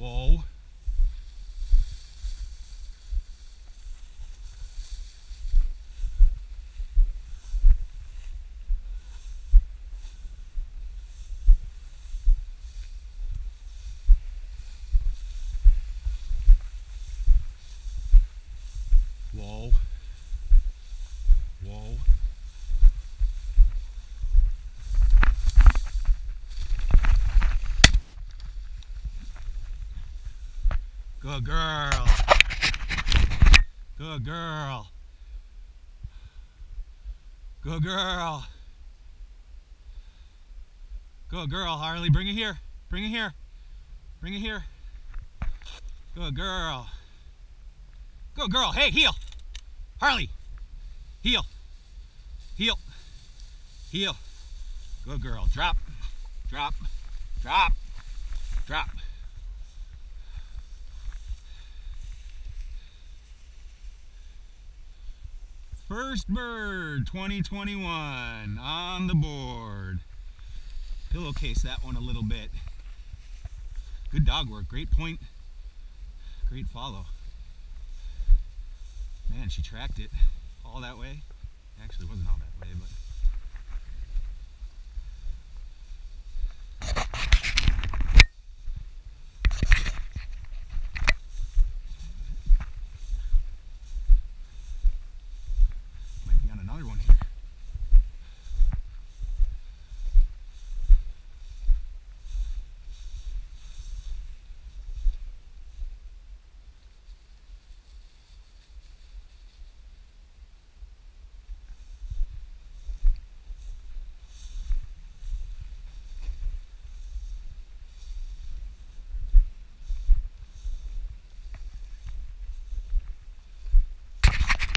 Whoa. Whoa. Whoa. Good girl. Good girl. Good girl. Good girl, Harley. Bring it here. Bring it here. Bring it here. Good girl. Good girl. Hey, heel. Harley. Heel. Heel. Heel. Good girl. Drop. Drop. Drop. Drop. First bird 2021 on the board. Pillowcase that one a little bit. Good dog work. Great point. Great follow. Man, she tracked it all that way. Actually, it wasn't all that way, but